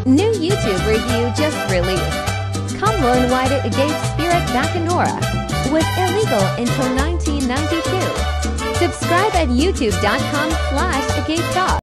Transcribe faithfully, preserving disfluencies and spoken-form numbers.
New YouTube review just released. Come learn why the Agave Spirit Bacanora was illegal until nineteen ninety-two. Subscribe at youtube dot com slash agave talk.